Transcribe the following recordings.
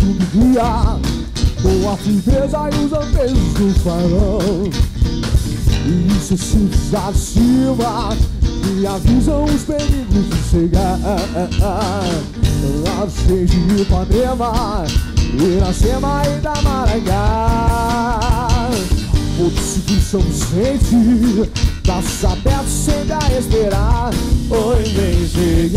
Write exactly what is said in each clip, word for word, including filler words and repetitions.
subia com a frieza e os lampejos do farol. E isso se desativa e avisam os perigos de chegar. Lá cheio de Ipanema, Iracema e da Marangá. Porto Seguro, São Vicente, braços abertos sempre a esperar. Oi, bem, cheguei,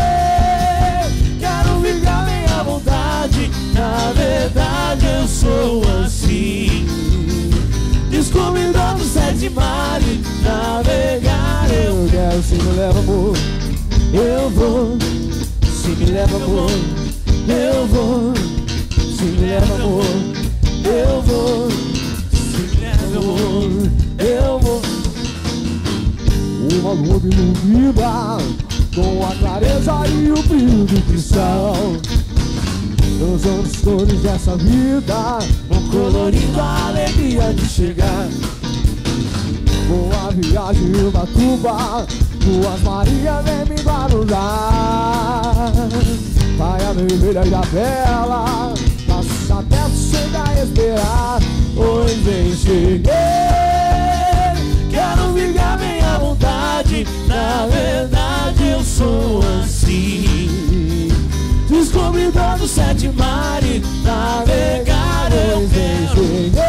quero ficar bem à vontade. Na verdade eu sou assim, descobridor dos sete mares. Navegar eu quero, se me leva amor, eu vou. Se me leva amor, eu vou. Se me leva amor, eu vou. Se me leva amor, eu vou. Uma lua me ilumina com a clareza e o brilho do cristal. Os anos todos dessa vida vão colorindo a alegria de chegar. Boa viagem em Ubatuba, Duas Marias vem me barulhar. Praia Vermelha e a Bela, braços abertos chega a esperar. Oi, vem, cheguei, quero ficar bem à vontade. Na verdade eu sou assim, descobridor dos sete mares. Navegar eu quero,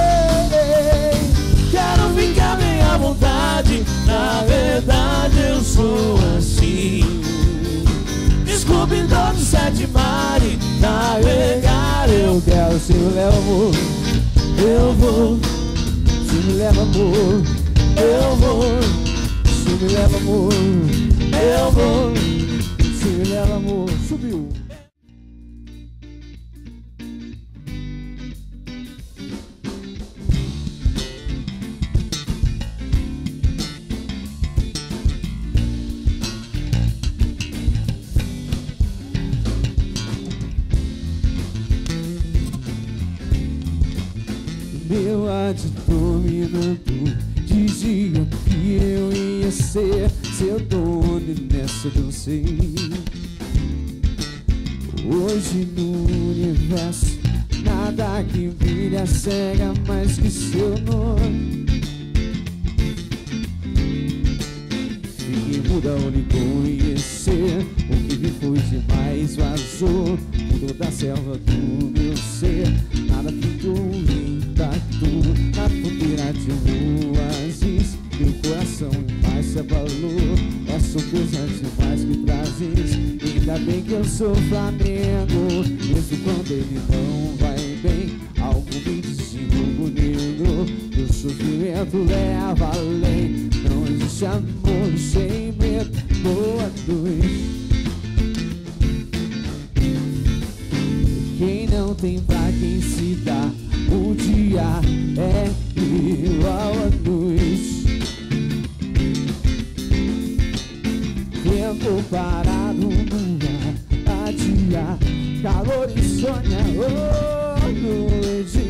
quero ficar bem à vontade. Na verdade eu sou assim, descobridor dos sete mares. Navegar eu quero, se me leva amor, eu vou. Se me leva amor, eu vou. Se me leva amor, eu vou. Se me leva amor, subiu. Meu rádio dominando dizia que eu ia ser seu dono e nessa eu dancei. Hoje no universo nada que brilha cega mais que seu nome. Fiquei muda ao lhe conhecer, o que vi foi demais, vazou por toda a selva do meu ser. Nada ficou intacto na fronteira de um oásis. Meu coração em paz se abalou, é surpresa demais que trazes. Ainda bem que eu sou Flamengo, mesmo quando ele não vai bem. Algo me diz de novo negro, o sofrimento leva além. Não existe amor sem medo. Boa noite. Quem não tem pra quem se dá, o dia é igual à noite. Tempo parado no ar, adiar, calor e sonha, oh, noite.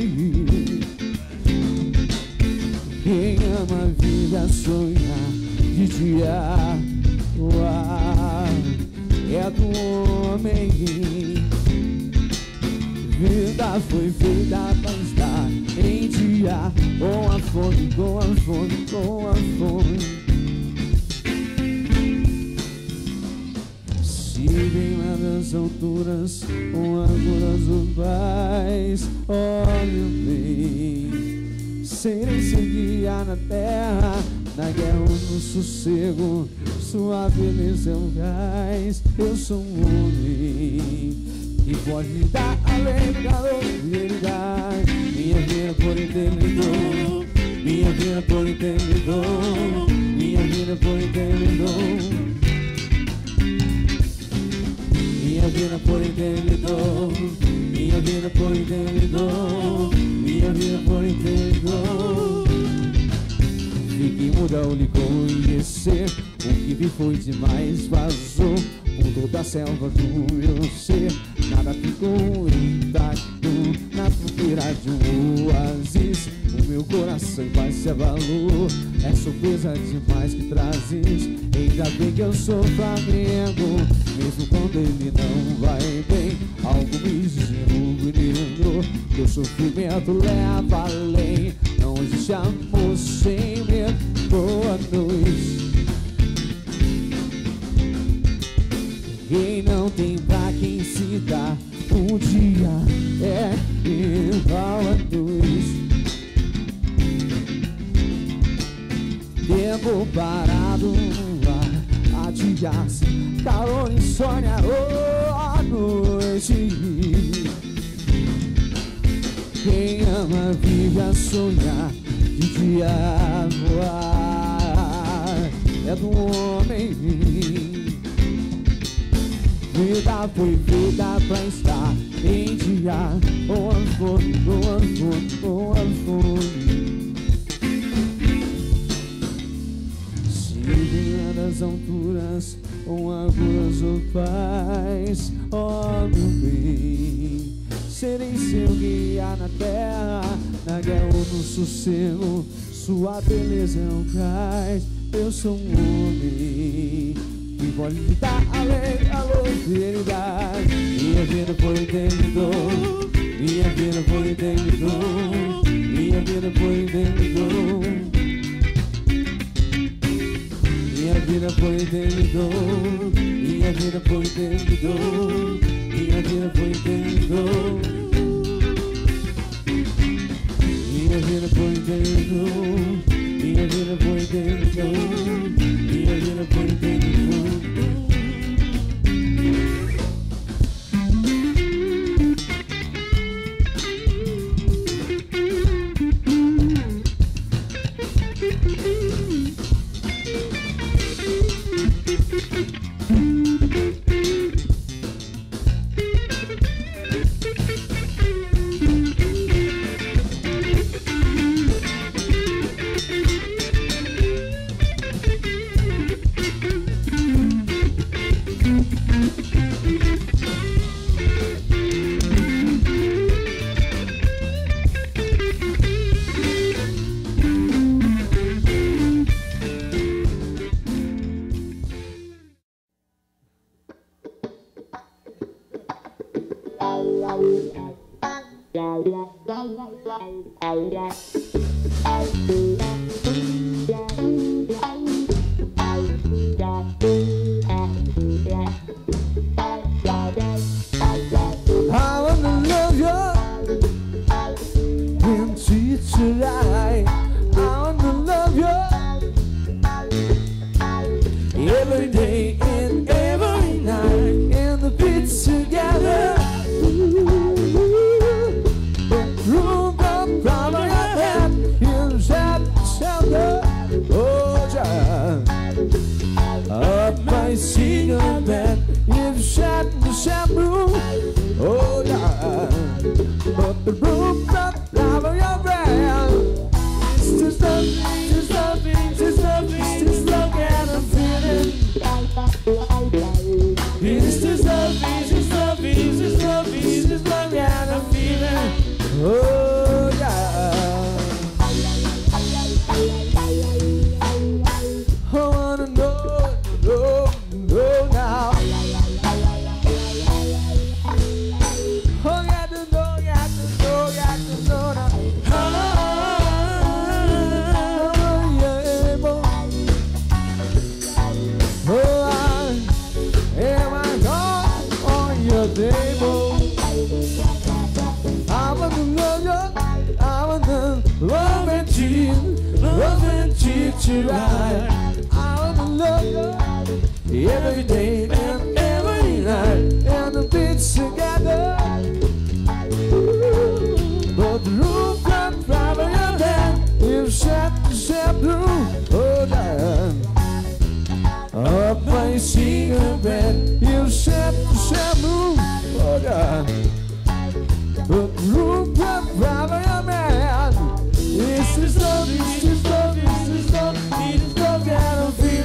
Quem ama a vida sonha de dia, o ar é do homem. Vida foi feita pra estar em dia, com a fome, com a fome, com a fome. Se vem lá das alturas, com ângulas urbais, olha bem, serei sem guiar na terra, na guerra ou no sossego, sua beleza é um gás. Eu sou um homem que pode me dar além do calor que ele dá. Minha vida por inteiro lhe dou, minha vida por inteiro lhe dou, minha vida por inteiro lhe dou, minha vida por inteiro lhe dou, minha vida por inteiro lhe dou, minha vida por inteiro lhe dou. Fiquei muda ao lhe conhecer, o que vi foi demais, vazou por toda a selva do meu ser. Nada ficou intacto na fronteira de um oásis. O meu coração em paz se abalou, é surpresa demais que trazes. Ainda bem que eu sou Flamengo, mesmo quando ele não vai bem. algo me dizendo, menino, que o sofrimento leva além. Não existe amor sem medo. Boa noite. Quem não tem pra quem se dá, um dia é igual a dois. Tempo parado no ar, adiar-se, calor, insônia, oh, a noite. Quem ama vive a sonhar, de dia a voar, é do homem. Vida foi feita pra estar em dia, oh, fome, oh, fome, oh, fome. Das alturas, com águas ou paz, oh meu bem, serei seu guia na terra, na guerra ou no sossego, sua beleza é um cais. Eu sou um homem que pode lhe dar além a longevidade. Minha vida foi terminou, minha vida foi terminou, minha vida foi terminou. Minha vida foi terminou, minha vida foi terminou, minha vida foi terminou. Minha vida foi terminou, minha vida foi terminou, minha vida foi terminou.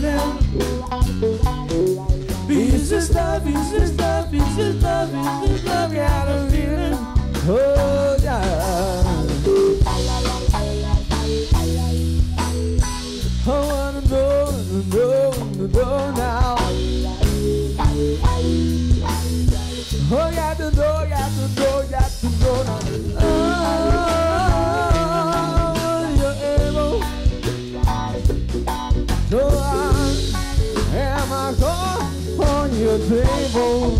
This is love, this is love, this is love, this is love. the table.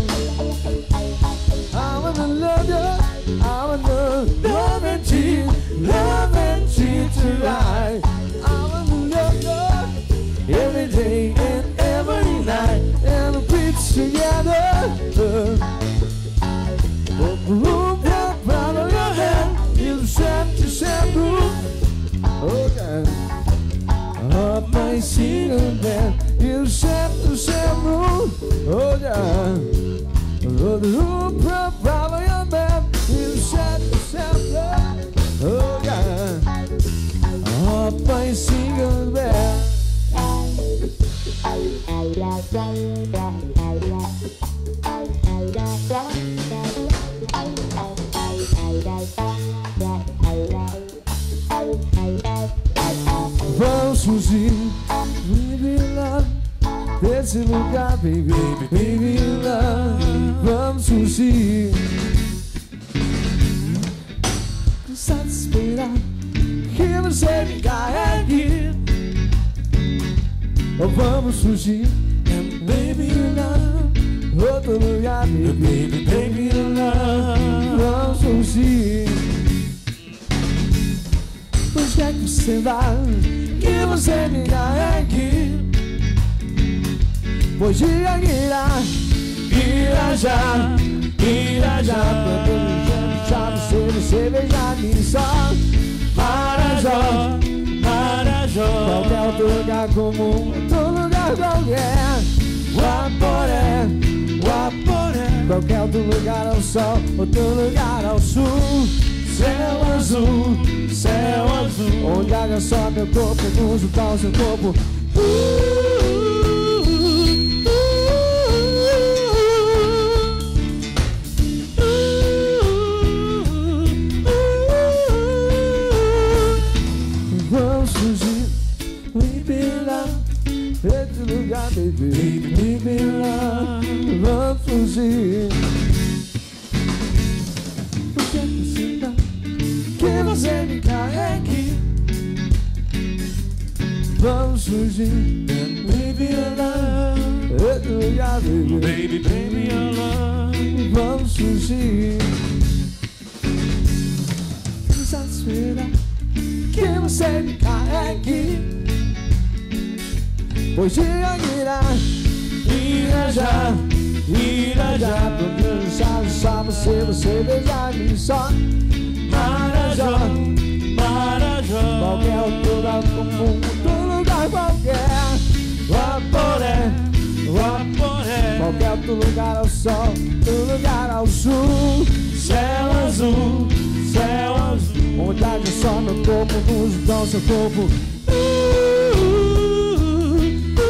I wanna love you, I wanna love and cheat, love and cheat tonight. I wanna love you every day and every night, and we preach together. The room that proud of your hand is set to set room. Okay. Up my single bed is set to set room. Oh yeah. The room proud of your bed is set to set room. Oh yeah. Up my single bed. Vamos fugir, baby love, desse lugar, baby, baby, baby love. Vamos fugir, cansado de esperar que você me carregue. Vamos fugir, and baby love, outro lugar, baby, baby, baby love. Vamos fugir. Onde é que você vai? Que você me carregue. Pois dia irá, irá já, irá já. Quando já você, você beija-me só. Marajó, Marajó. Qualquer outro lugar comum, outro lugar qualquer. Guaporé, Guaporé. Qualquer outro lugar ao sol, outro lugar ao sul. Céu azul, céu azul. Onde haja só meu corpo, não juntar o seu corpo. uh, uh, uh, uh, uh. Vamos fugir, baby love, esse lugar, baby, baby, baby love. Vamos fugir. Que você me carregue. Vamos fugir, baby, your love. Outro lugar, baby, baby, baby, your love. Vamos fugir. Cansado de esperar que você me carregue. Pois dia irá, irá já, irá já. Porque já só você, você beijar-me só. Marajó, Marajó. Qualquer outro lugar comum, outro lugar qualquer. Guaporé, Guaporé. Qualquer outro lugar ao sol, outro lugar ao sul. Céu azul, céu azul. Onde haja só meu corpo, nos dão seu corpo. uh, uh, uh,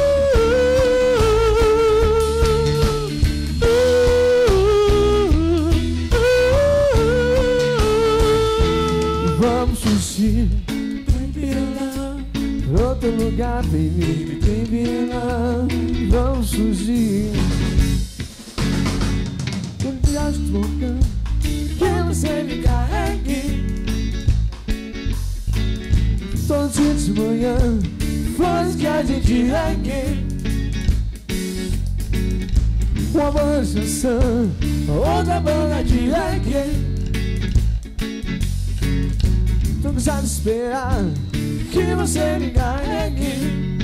Vamos fugir, baby love. Outro lugar, baby, baby love. Vamos fugir. Quando já estou tocando, que você me carregue. Todo dia de manhã, flores que a gente regue. Uma banda de canção, outra banda de reggae. Tô cansado de esperar que você me carregue.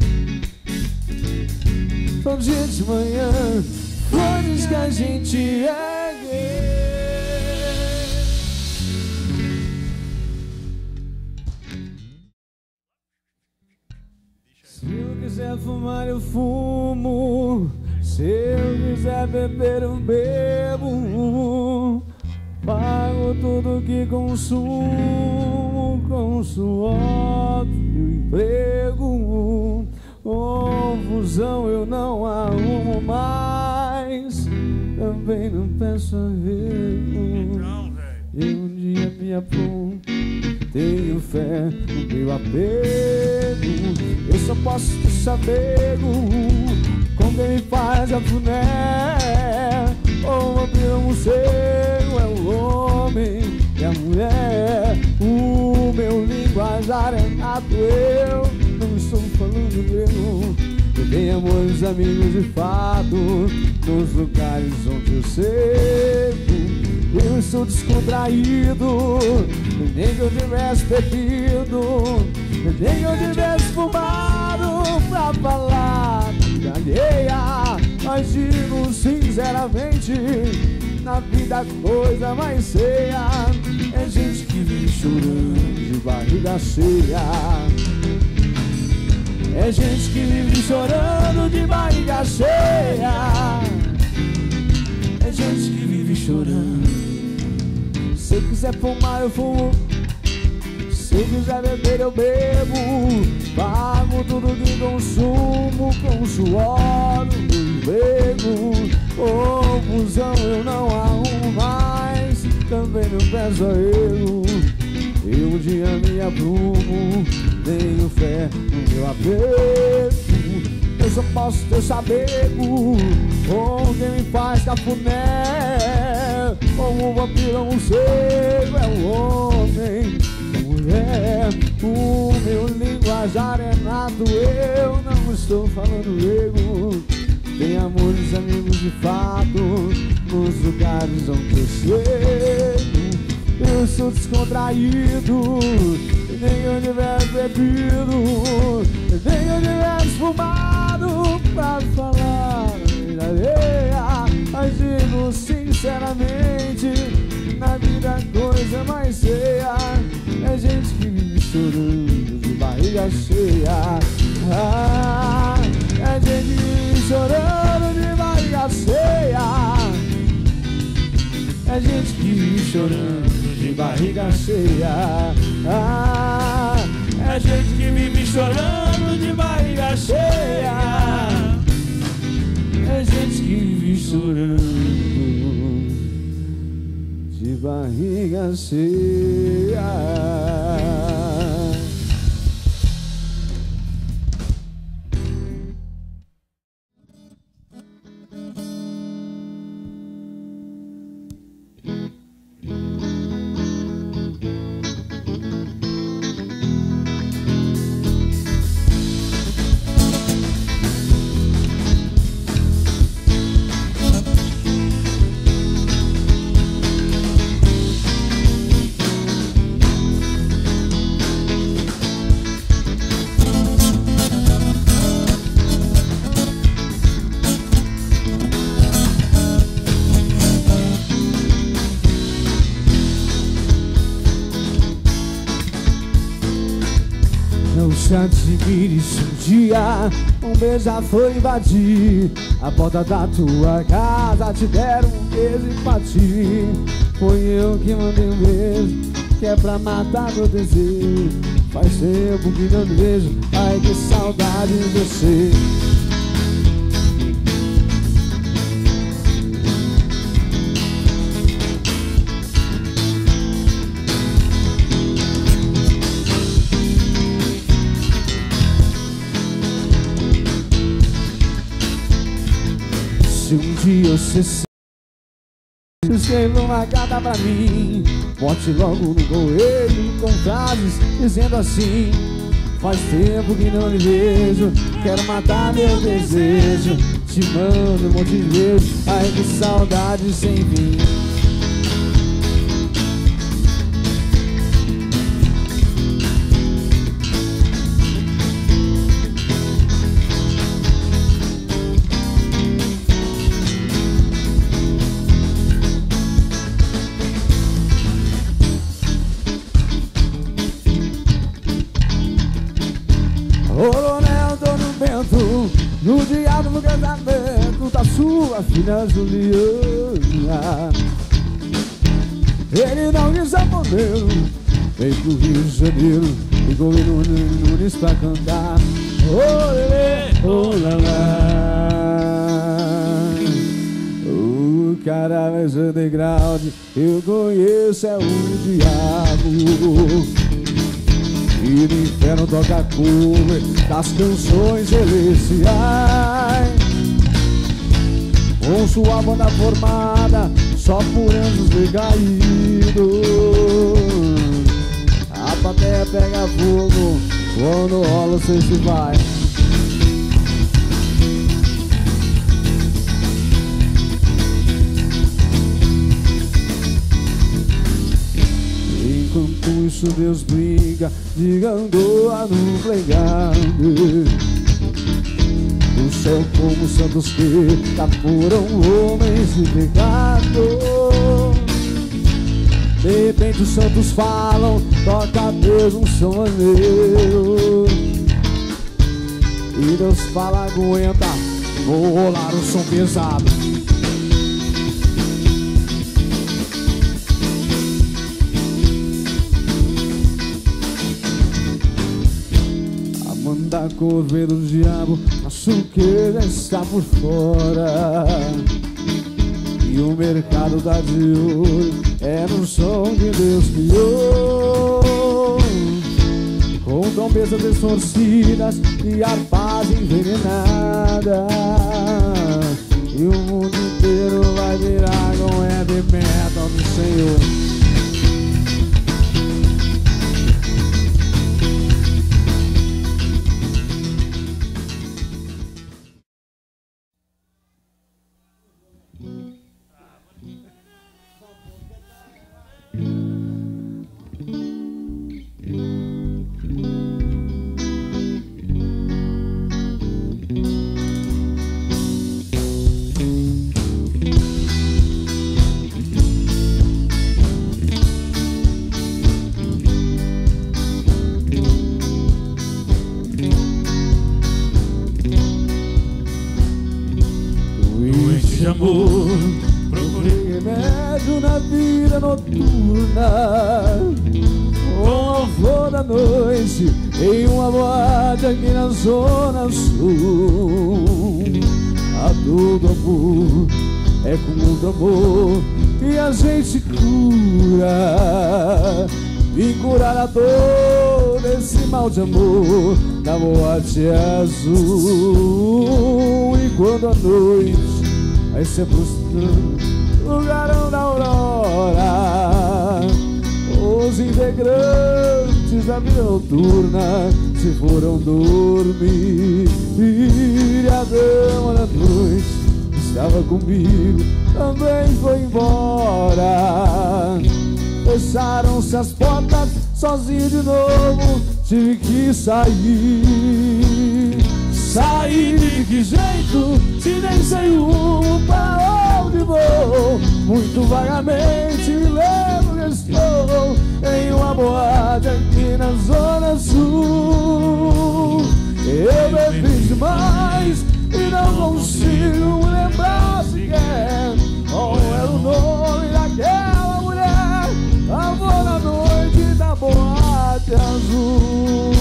Todo dia de manhã, flores que a gente regue. Se eu quiser fumar, eu fumo. Se eu quiser beber, eu bebo. Pago tudo que consumo com suor e emprego. Confusão eu não arrumo mais. Também não peço arrego. E um dia me apronto, tenho fé no meu apego. Eu só posso te saber com quem me faz a funé. O vampiro, o morcego, é o homem e a mulher. O meu linguajar é nato, eu não estou falando grego. Eu Tem amores, amigos de fato, nos lugares onde eu sei. Eu estou descontraído, nem que eu tivesse bebido, nem que eu tivesse fumado pra falar de alheia. Mas digo sinceramente, na vida a coisa mais feia é gente que vive chorando de barriga cheia. É gente que vive chorando de barriga cheia. É gente que vive chorando. Se eu quiser fumar eu fumo, se eu quiser beber eu bebo. Pago tudo que consumo com suor do emprego. Confusão eu não arrumo mais, também não peço a erro. Eu um dia me abrumo, tenho fé no meu aperto. Eu só posso ter sabego, ou quem me faz cafuné. Como um vampiro ou um morcego, é um homem, mulher. O meu linguajar é nato, eu não estou falando grego. Tem amores, amigos de fato, nos lugares onde eu chego. Eu sou descontraído, nem eu tivesse bebido, nem eu tivesse fumado pra falar da areia. Mas digo sinceramente, na vida a coisa mais feia é gente que vive chorando de barriga cheia. Ah, é gente que vive chorando de barriga cheia. É gente que vive chorando de barriga cheia. Ah, é gente que vive chorando de barriga cheia. É gente que vive chorando de barriga cheia. Se admire se um dia um beija-flor invadir a porta da tua casa, te deram um beijo e partir. Foi eu que mandei um beijo, que é pra matar meu desejo. Faz tempo que não me vejo, ai que saudade de você. Se um dia você se escreva uma carta pra mim, bote logo no correio com frases dizendo assim: faz tempo que não lhe vejo, quero matar meu desejo. Te mando um monte de beijo, ai que saudade sem fim. Coronel Dona Bento, no dia do casamento da sua filha Juliana, ele não quis apoder, veio pro Rio de Janeiro e convidou Nunes pra cantar. Olê, olá, o cara mais underground eu conheço é o diabo. E no inferno toca cover das canções celestiais, com sua banda formada só por anjos decaídos. A plateia pega fogo quando rola o festival. com isso Deus brinca, digando a no plegado. No céu como santos que capturam homens de pecado. De repente os santos falam, toca a Deus um som maneiro. E Deus fala, aguenta, vou rolar um som pesado. Amanda Corveia do diabo, acho que já está por fora. E o mercado dá de olho, é no som que Deus criou. Com trombetas distorcidas e harpas envenenadas. E o mundo inteiro vai virar com heavy metal do Senhor. Em uma boate aqui na Zona Sul. A todo amor é com muito amor que a gente cura. Vim curar a dor desse mal de amor na boate azul. E quando a noite vai se aproximando no clarão da aurora, os integrantes da vida noturna se foram dormir. E a dama da noite estava comigo, também foi embora. Fecharam-se as portas, sozinho de novo tive que sair. Sair de que jeito, se nem sei o rumo pra onde vou. Muito vagamente me lembro que estou em uma boate aqui na Zona Sul. Eu bebi demais e não consigo me lembrar sequer qual era o nome daquela mulher. Amor na noite da boate azul.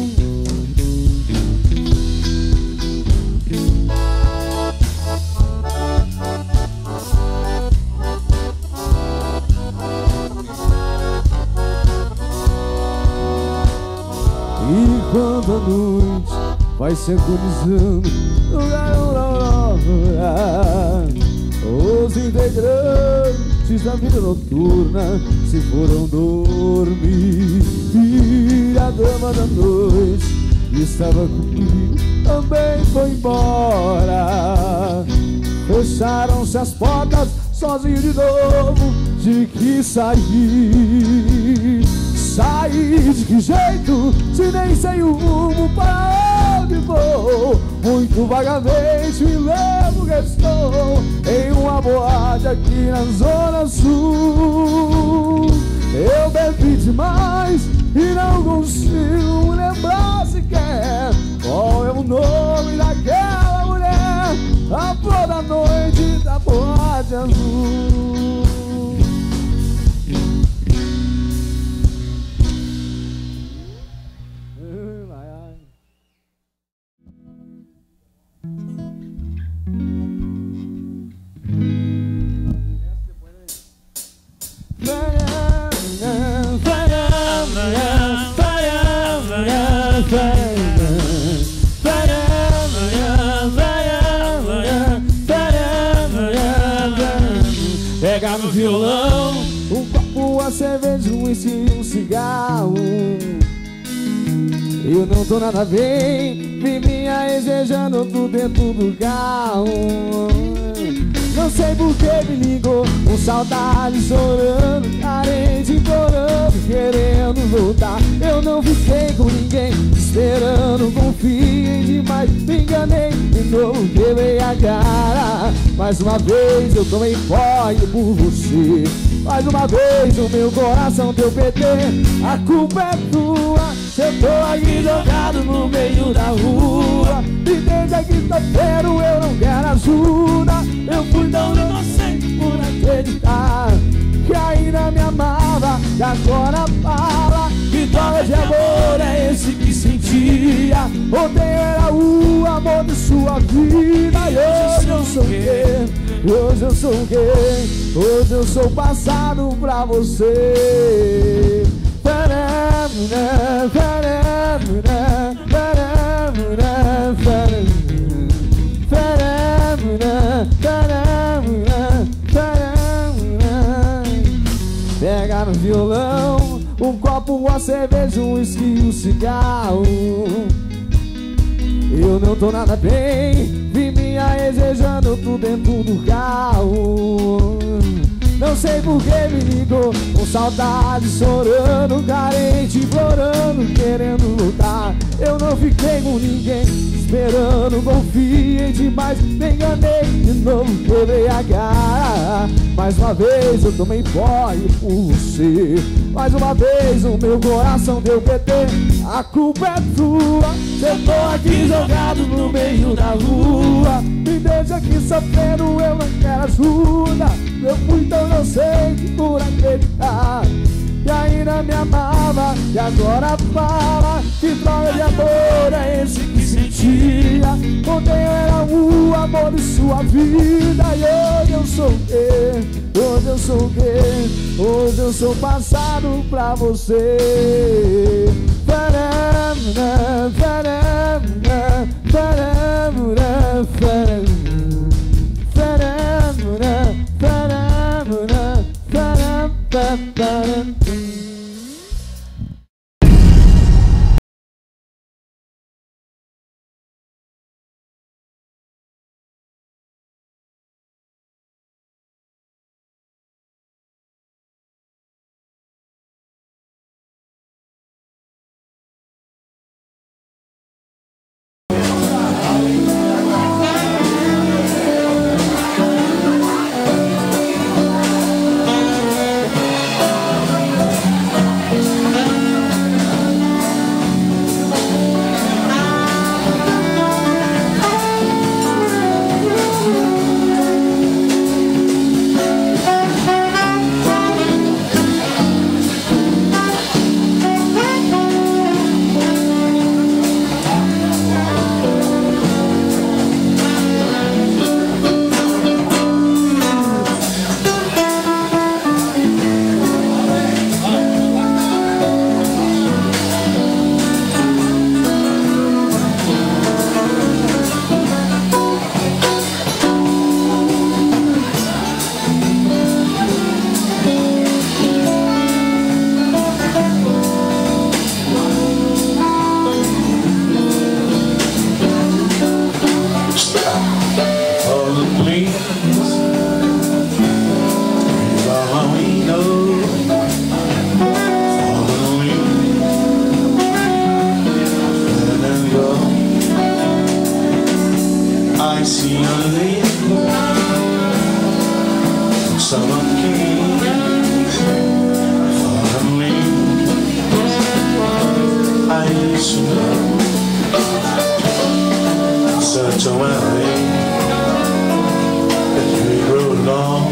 E quando a noite vai se agonizando no clarão da aurora, os integrantes da vida noturna se foram dormir. E a dama da noite estava comigo, também foi embora. Fecharam-se as portas, sozinho de novo tive que sair. Sair de que jeito, se nem sei o rumo para onde vou. Muito vagamente me lembro que estou em uma boate aqui na Zona Sul. Eu bebi demais e não consigo me lembrar sequer qual é o nome daquela mulher. A flor da noite da boate azul. Pega no violão, um copo, a cerveja, um whisky e um cigarro. Eu não tô nada bem, vi minha ex beijando tudo dentro do carro. Não sei por que me ligou, com saudade, chorando, carente, implorando, querendo voltar. Eu não fiquei com ninguém, esperando, confiei demais, me enganei, de novo quebrei a cara. Mais uma vez eu tomei posse por você. Mais uma vez o meu coração deu P T. A culpa é tua, se eu tô aqui jogado no meio da rua. E desde quinta-feira eu não quero ajuda. Eu fui tão inocente por acreditar que ainda me amava, e agora fala. Que droga de amor é esse que sentia? Ontem era o amor de sua vida. E hoje eu sou o quê? Hoje eu sou o quê? Hoje eu sou passado pra você. Pega no violão um copo, uma cerveja, um uísque e um cigarro. Eu não tô nada bem, vi minha ex beijando tudo dentro do carro. Não sei por que me ligou, com saudade, chorando, carente, implorando, querendo lutar. Eu não fiquei com ninguém, esperando, confiei demais, me enganei, de novo quebrei a cara. Mais uma vez eu tomei posse por você. Mais uma vez o meu coração deu P T. A culpa é tua, eu tô aqui jogado no meio da rua. Me deixa aqui sofrendo, eu não quero ajuda. Eu fui tão inocente por acreditar que ainda me amava, e agora fala. Que droga de amor é esse que sentia? Ontem era o amor de sua vida. E hoje eu sou o quê? Hoje eu sou o quê? Hoje eu sou passado pra você. Such a way that we grow long,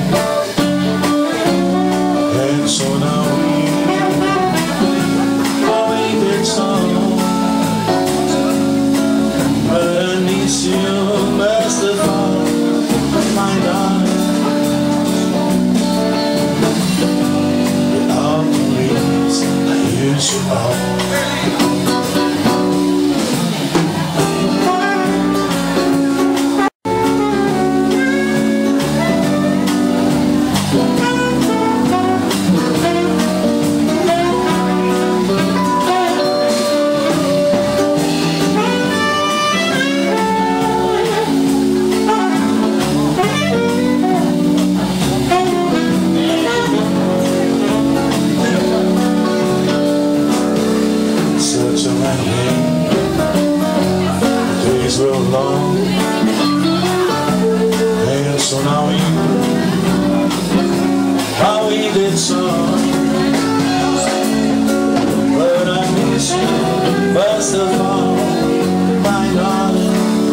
and so now we awaited song. But I need you, Master Father, my God. With all the reasons I use you all. that way. The days were long, and so now we, how we did so. But I miss you first of all, my darling.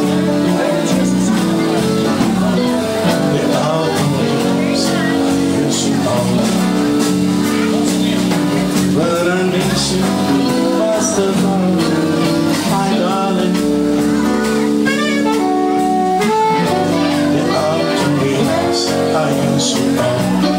But I miss you most of all, my darling. The autumn winds, I miss you all.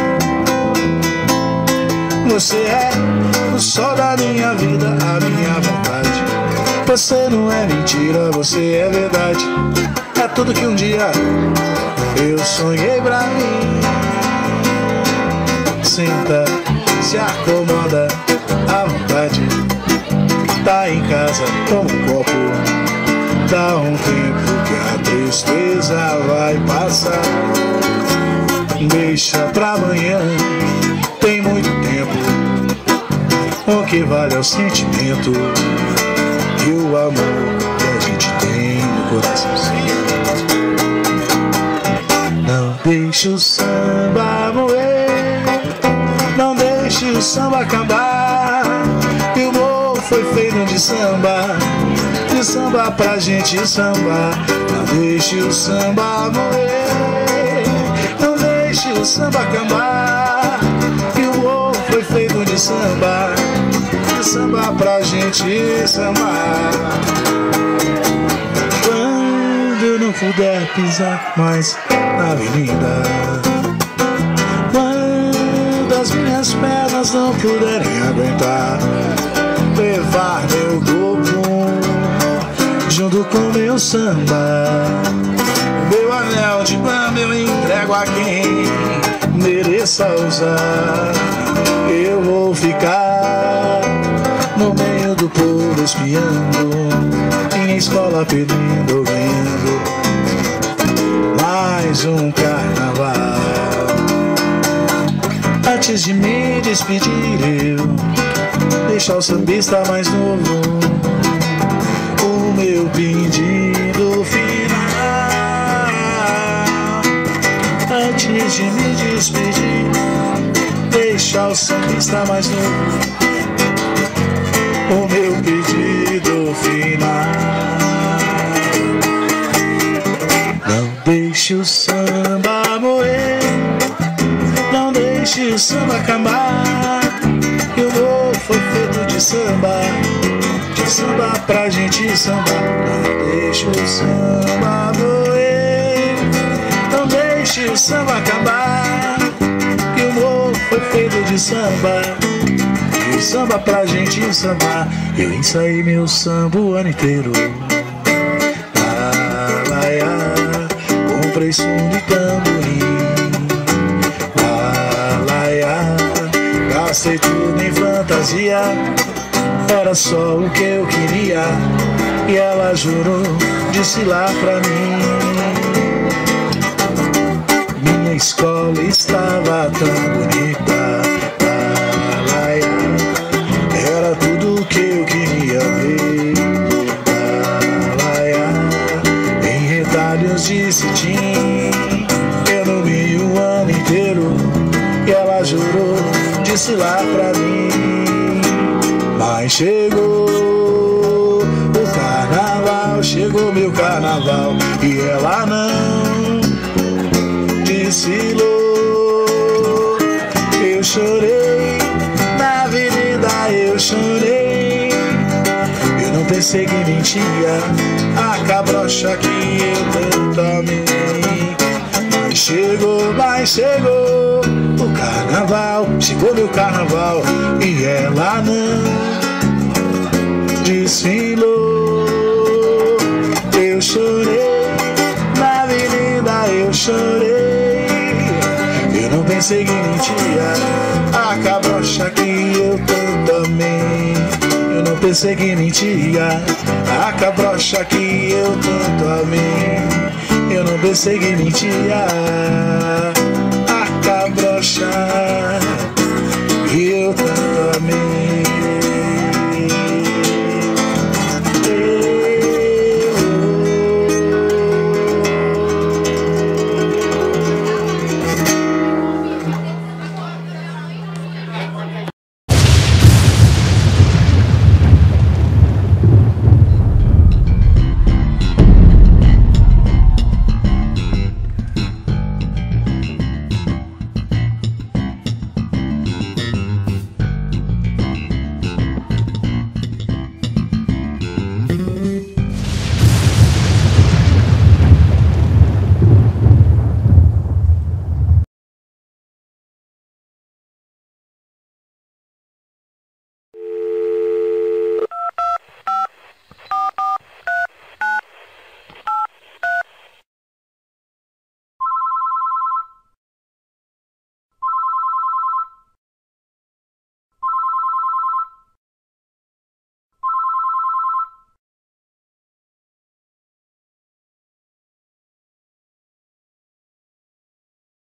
Você é o sol da minha vida, a minha Você não é mentira, você é verdade. É tudo que um dia eu sonhei pra mim. Senta, se acomoda à vontade. Tá em casa, toma um copo. Dá um tempo que a tristeza vai passar. Deixa pra amanhã, tem muito tempo. O que vale é o sentimento e o amor que a gente tem no coraçãozinho. Não deixe o samba morrer, não deixe o samba acabar. E o morro foi feito de samba, de samba pra gente sambar. Não deixe o samba morrer, não deixe o samba acabar. E o morro foi feito de samba, de samba pra gente sambar. Quando não puder pisar mais na avenida, quando as minhas pernas não puderem aguentar, levar meu corpo junto com meu samba. Meu anel de bamba eu entrego a quem mereça usar. Eu vou ficar no meio do povo espiando, em escola pedindo, ouvindo mais um carnaval. Antes de me despedir eu deixar o sambista mais novo, o meu pedido final. Antes de me despedir, deixar o sambista mais novo, o meu pedido final. Não deixe o samba morrer, não deixe o samba acabar. E o morro foi feito de samba, de samba pra gente sambar. Não deixe o samba morrer, não deixe o samba acabar. E o morro foi feito de samba, de samba pra gente sambar. Eu ensaiei meu samba o ano inteiro. Ah, lá, ah, comprei som de tamborim. Ah, lá, ah, gastei tudo em fantasia. Era só o que eu queria. E ela jurou, disse lá pra mim: minha escola estava tão bonita. Ah, lá, ah, era tudo o que eu queria ver. Ah, lá, ah, em retalhos de cetim, eu não vi o ano inteiro. E ela jurou, disse lá pra mim: mas chegou o carnaval, chegou meu carnaval. E ela não desfilou. Eu chorei na avenida, eu chorei. Eu não pensei que mentia a cabrocha que eu tanto amei. Mas chegou, mas chegou o carnaval, chegou meu carnaval. E ela não desfilou. Eu chorei na avenida, eu chorei. Eu não pensei que mentia a cabrocha que eu tanto amei. Eu não pensei que mentia a cabrocha que eu tanto amei. Eu não pensei que mentia a cabrocha